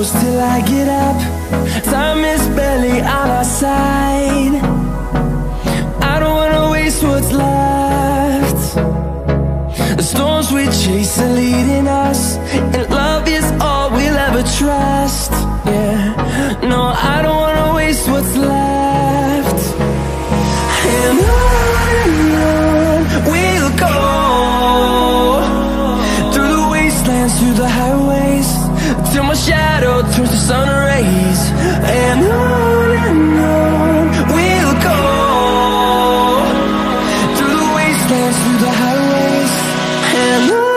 close till I get up. Time is barely on our side. I don't wanna waste what's left. The storms we chase are leading us, and love is all we'll ever trust. Yeah, no, I don't wanna waste what's left. And on we'll go, through the wastelands, through the highways, till my shadow turns to sun rays. And on we'll go, through the wastelands, through the highways, and on we'll go.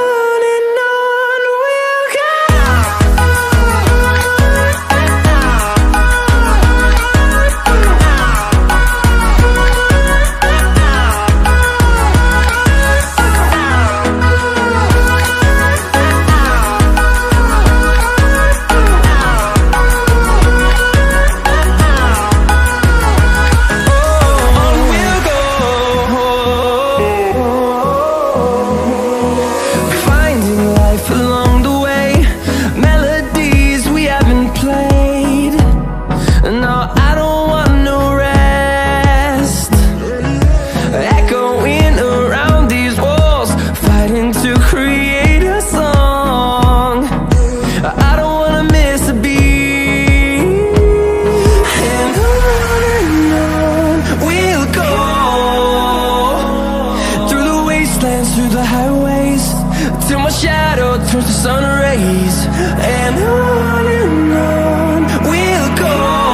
Through the highways, till my shadow turns to sun rays. And on we'll go,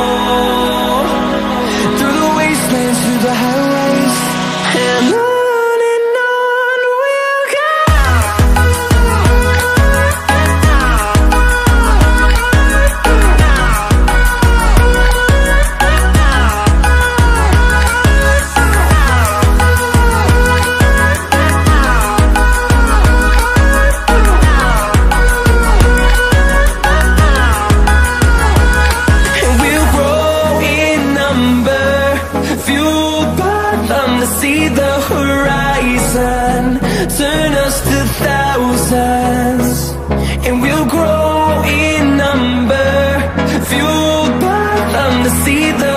through the wastelands, through the highways, and on we'll go. See the horizon, turn us to thousands, and we'll grow in number, fueled by them to see the